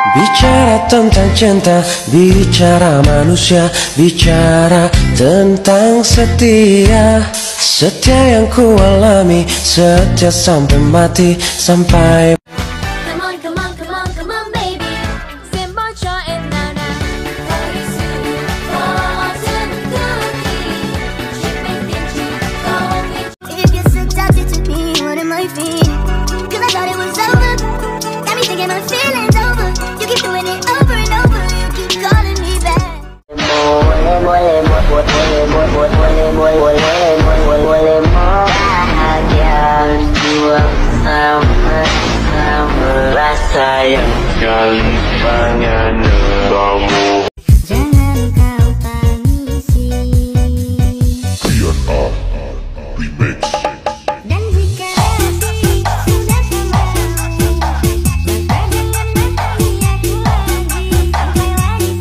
Bicara tentang cinta, bicara manusia, bicara tentang setia. Setia yang ku alami, setia sampai mati, sampai sayang kali pengen kamu. Jangan kau tangisi. Remix. Dan jika hati sudah kembali, maka jangan datangi aku lagi sampai waris.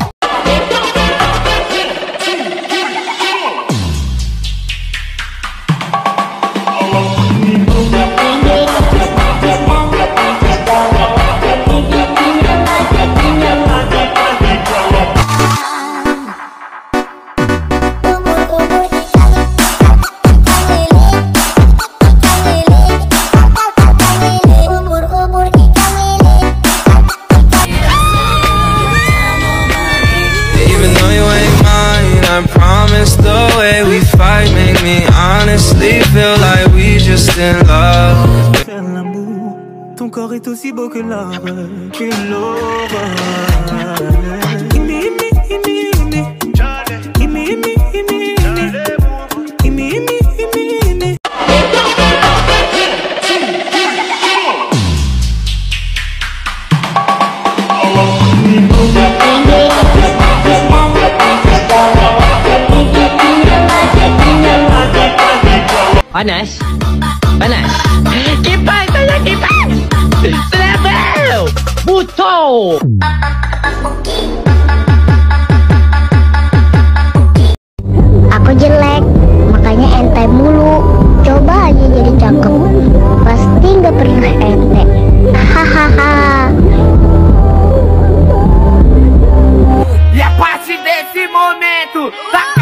I promise the way we fight make me honestly feel like we just in love. Faire l'amour, ton corps est aussi beau que l'or, que l'aurore. Panas? Panas? Kipas! Tanya kipas! Level! Buto! Aku jelek, makanya ente mulu. Coba aja jadi cakep, pasti nggak pernah ente. Hahaha. E a partir desse momento, tá